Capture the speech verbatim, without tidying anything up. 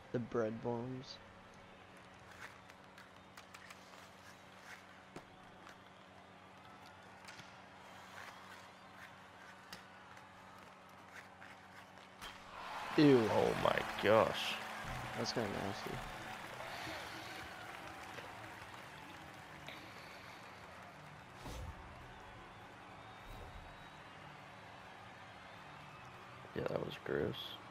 The bread bombs. Ew. Oh my gosh. That's kind of nasty. Yeah, that was gross.